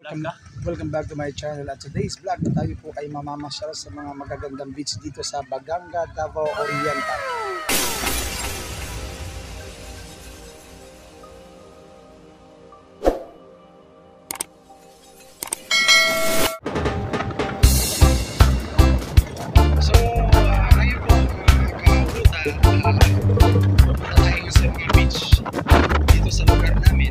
Welcome back to my channel. At today's vlog, tayo po ay mamamasyal sa mga magagandang beach dito sa Baganga, Davao Oriental. So, ngayon po tayo sa mga beach dito sa lugar namin.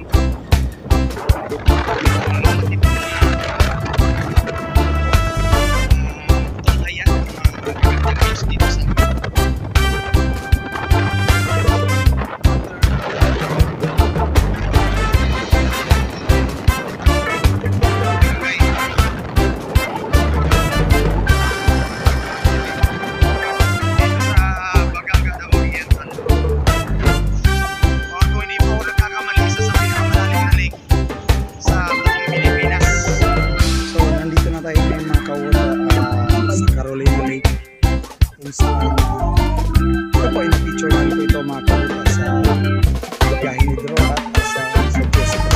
Ito po, in-feature namin po ito mga kabuta sa biyahe ni Dro at sa Jessica.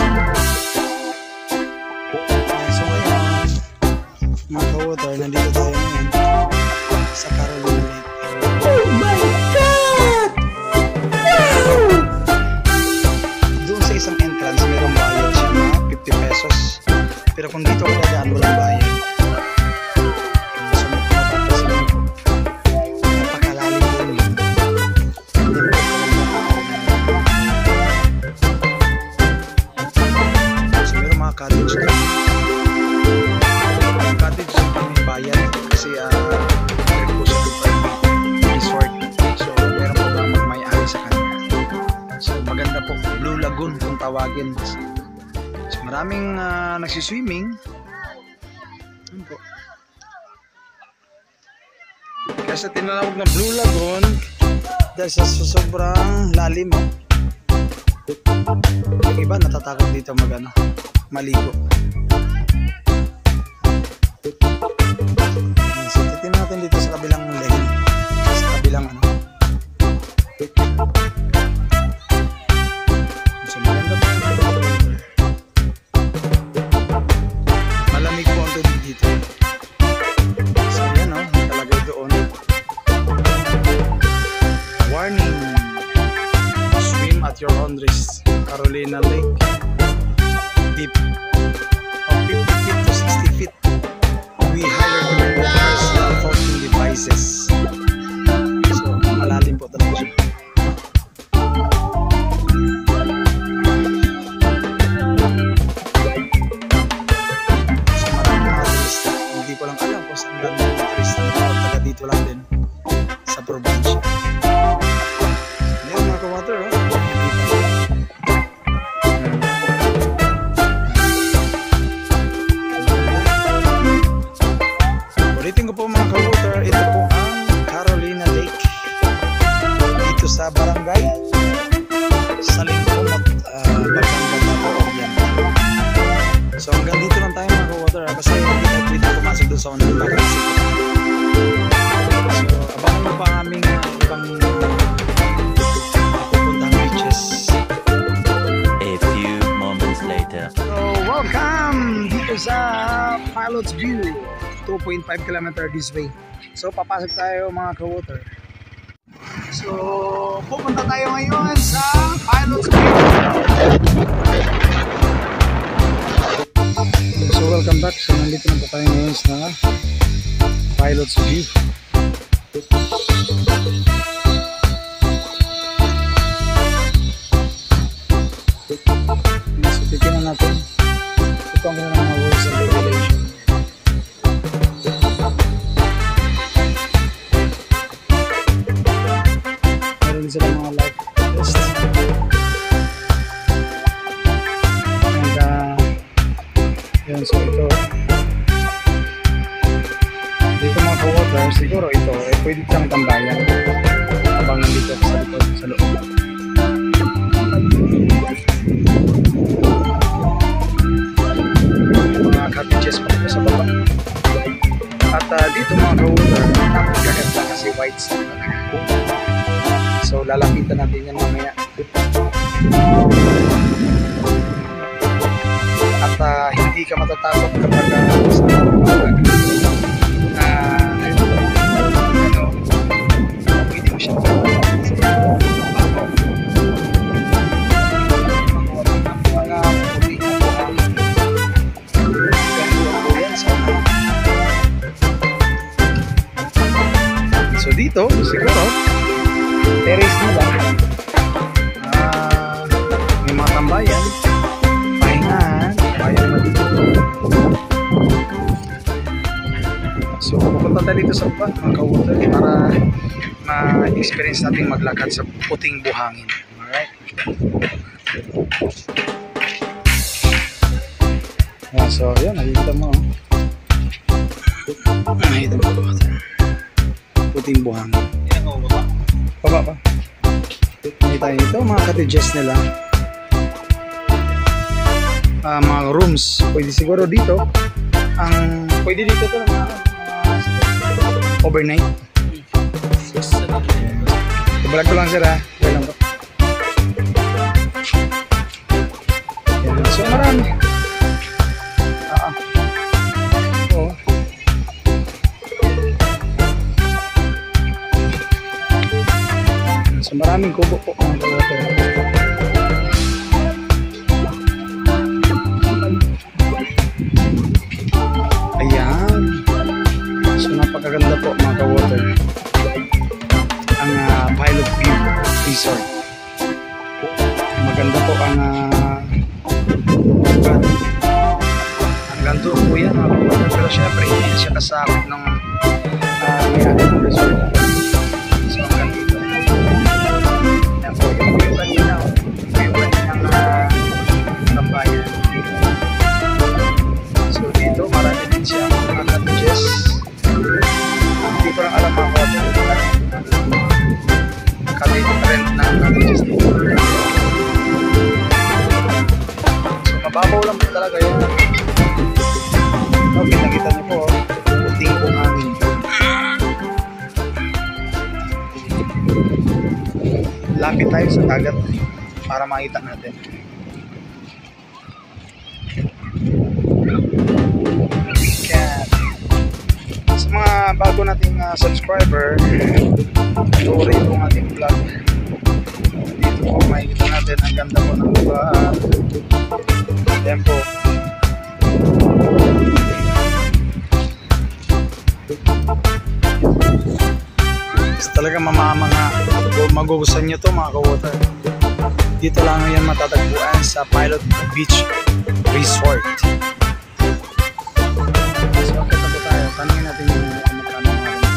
So ngayon, mga kabuta, nandito tayo ngayon sa Carolina Lake. Oh my God! Doon sa isang entrance, mayroong bayad siya na 50 pesos. Pero kung dito ka dadaan, walang bayad. Cottage na. Ang cottage ang bayan kasi po sa resort. So meron po lang magmay-ari sa kanya. So maganda po, Blue Lagoon kung tawagin. So maraming nagsiswimming. Yun po. Kaya sa tinawag na Blue Lagoon dahil sa sobrang lalim. Yung iba natatakot dito maligo. So titin natin dito sa kabilang lane, sa kabilang so maganda po malamig po ang tubig dito. So yan nakalagay doon, warning, swim at your own risk, Carolina Lake, deep of 50 feet to 60 feet. We highly recommend floating devices. So malalim po talaga siya. So maraming mga turista. Hindi ko lang alam kung saan lang mga turista na taga dito lang din sa probinsya. Ngayon mga ka-water, ulitin ko po mga ka-water, ito po ang Carolina Lake dito sa barangay sa Lingkong Baganga, Davao Oriental. So hanggang dito lang tayo mga ka-water kasi hindi tayo pwede pumasok doon sa unang barangay. So abangan mo pa aming ibang pupuntang beaches. A few moments later. So welcome dito sa Pilot's View, 2.5 km this way. So papasok tayo mga ka-water. So pupunta tayo ngayon sa Pilot's View. So welcome back. So nandito na po tayo ngayon sa Pilot's View. So titignan natin ito ang mga rules and regulations. Sila mga life test and yun, so ito dito mga ka-water, siguro ito pwede siyang tambayan habang nandito sa likod, sa loob. Mga cottages pa dito sa baba at dito mga ka-water napagaganda kasi white sand. So lalapitan natin yan mamaya. At hindi hindi ka matatakot kapag sa pwede mo siya so dito siguro terrace nila may mga tambayan pahingahan bayan na dito so pupunta tayo dito sa baba mga ka-water para ma-experience natin maglakad sa puting buhangin. Alright, so yun nakikita mo nakikita mo puting buhangin baba pa nakita ito mga cottages nila mga rooms pwede siguro dito pwede dito to overnight balag ko lang sir ha lang po so marami so maraming kubo po ayan so napakaganda po mga ka-water ang Pilot View Resort maganda po ang hanggang doon po yan mga ka-water pero syempre hindi siya kasakot ng may-ari ng resort so hanggang dito yan po yung kanina yung tambayan so dito marami din siya mga cottages hindi ko lang alam mga ka-water rent ng cottages dito so mababaw lang po talaga yun okay nakita niyo po puting buhangin lapit tayo sa dagat para makita natin sa mga bago nating subscriber tuloy itong ating vlog dito po makikita natin ang ganda po ng lugar yan po talaga magugustuhan nyo to mga ka-water dito lang yan matatagpuan sa Pilot Beach Resort so kita po tayo tanungin natin yung magkano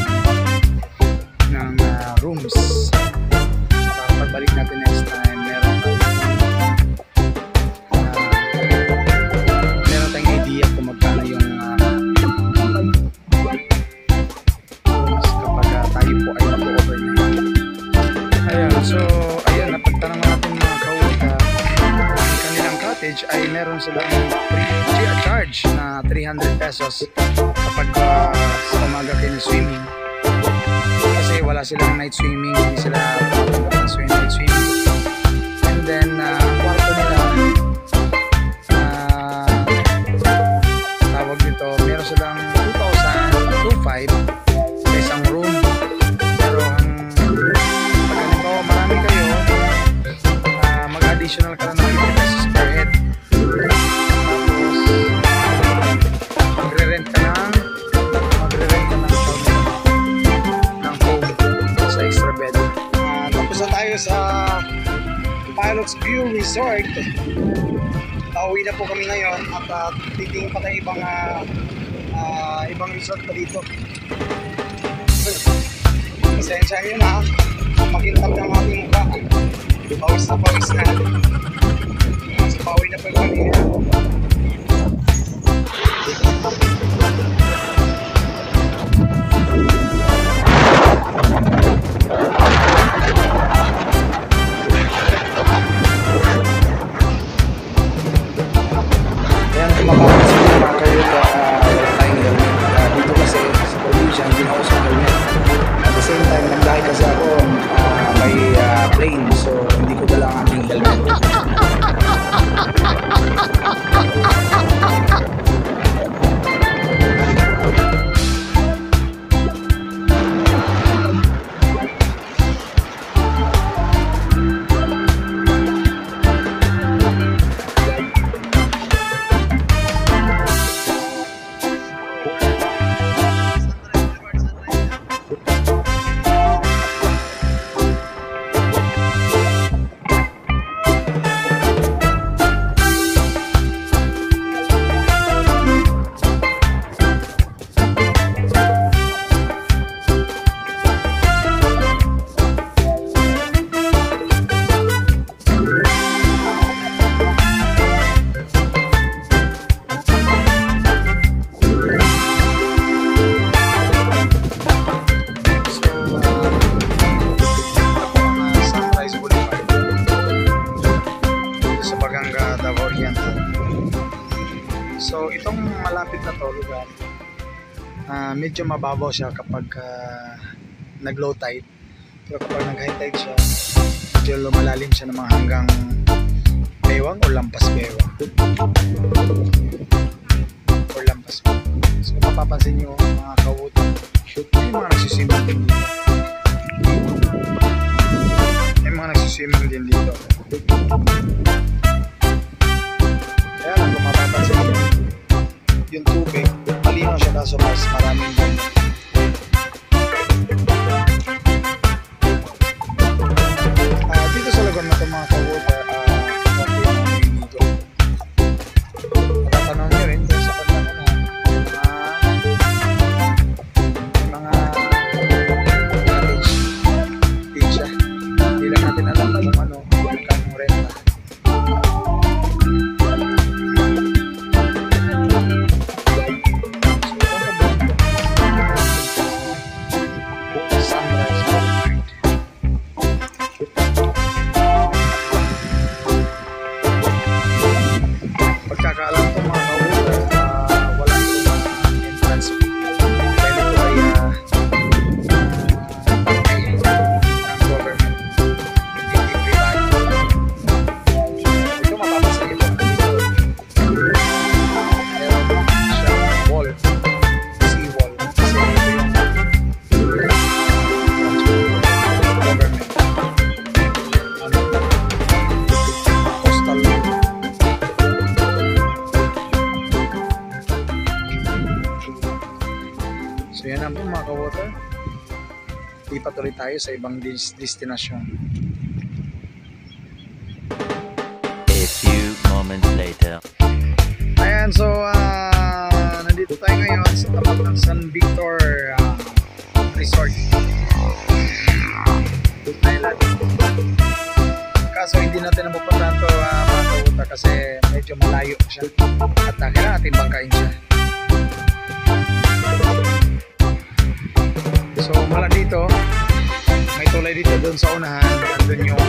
ng rooms para pagbalik natin next time meron tayong idea kung magkano yung rooms kapag tayo po ay mag-overnight. Ayan, so ayan napagtanong natin mga ka-water ang kanilang cottage ay meron silang free charge na 300 pesos kapag sa umaga kayo swimming kasi wala silang night swimming hindi sila night swimming and then ang kwarto nila tawag dito meron silang 2,000 sa isang room pero pag ganito marami kayo mag-additional ka na ng 50 pesos per head tapos magre-rent ka ng home sa extra bed tapos na tayo sa Pilot's View Resort pauwi na po kami ngayon at titingin pa tayo ibang resort pa dito pasensya nyo na makintab ng ating mukha pawis na so pauwi na po yung kanina ayan kung makapansin nyo mga kayo wala tayong helmet dito kasi sa probinsya hindi na ako sa helmet at the same time naglahi kasi ako may plane so hindi ko dala ang aking helmet malapit na to lugar, medyo mababaw siya kapag nag-low tide. Pero kapag nag-high tide siya, medyo lumalalim siya ng mga hanggang bewang o lampas bewang. Or lampas bewang. So mapapansin nyo mga kawutan, may mga nagsiswimming din dito. May mga nagsiswimming din dito. Kaya lang kung mapapansin nyo, yung tubig, malinaw siya kaso mas maraming din. Dito sa lagon na ito mga kawutan, matatanong nyo rin doon sa kanya mga cottage din siya. Hindi lang natin alam kung ano magkano renta. Sunrise Boulevard. Pagkakaalam ko mga kawutan, wala itong entrance fee. Dahil ito ay pangay ng government, hindi private. Ito mapapasin ito dito. Meron siyang wall, sea wall. Kasi ito yung government. Coastal So yan ang po mga ka-water. Lipat ulit tayo sa ibang destinasyon. A few moments later. Ayan, so nandito tayo ngayon sa tapat ng San Victor Resort Island. Kaso hindi natin napupuntahan to mga ka-water kasi medyo malayo siya at kailangan natin bangkain siya. So mula dito, may tulay dito doon sa unahan, andun yung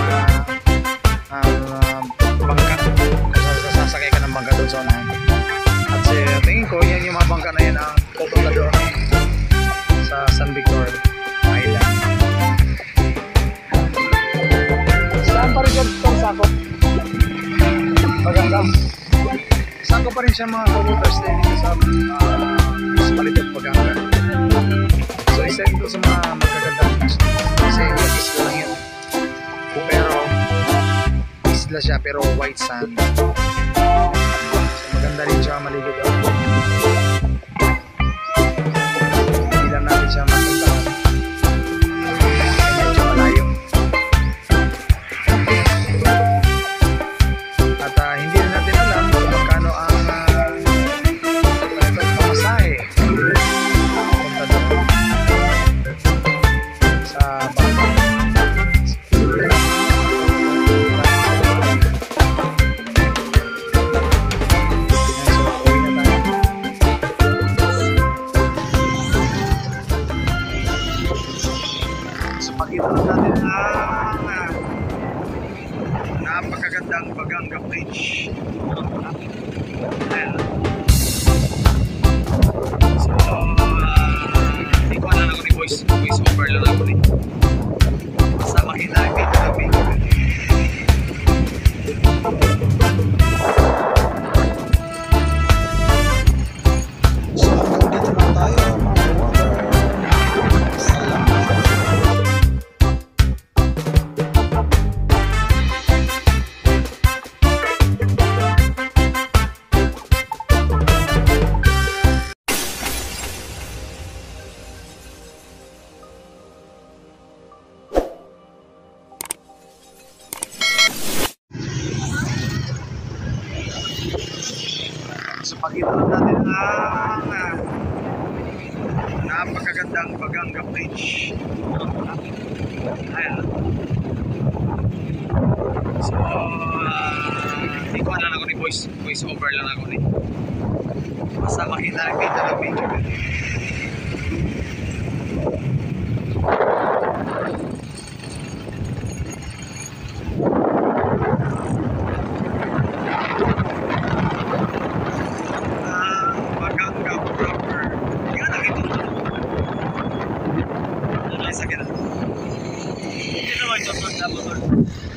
bangka. Sasakay ka ng bangka doon sa unahan. At tingin ko, yan yung mga bangka na yan ang pupunta doon sa San Victor Island. Saan pa rin itong sakop? Pagandang. Sakop pa rin siya mga commuters dito sa Palitot Paganga. So isa ito sa mga magagandang isla. Kasi yung isla lang yun. Pero isla siya pero white sand. So maganda rin siya maligo doon. Hindi lang natin siya mapuntahan. Medyo malayo. At hindi rin natin alam kung magkano ang pamasahe. Punta doon. Pakita natin ang napakagandang Paganga Bridge. Ayan. So, hindi ko alam ako ni voice over lang ako ni. Basta makita ang video. So, dito na tayo mga water. Salamat. So pakita natin ang napakagandang Paganga Bridge. Ayan. So hindi ko alam ako ni voice over lang ako ni. Basta makita ang video. Butol, Butol, sa Butol.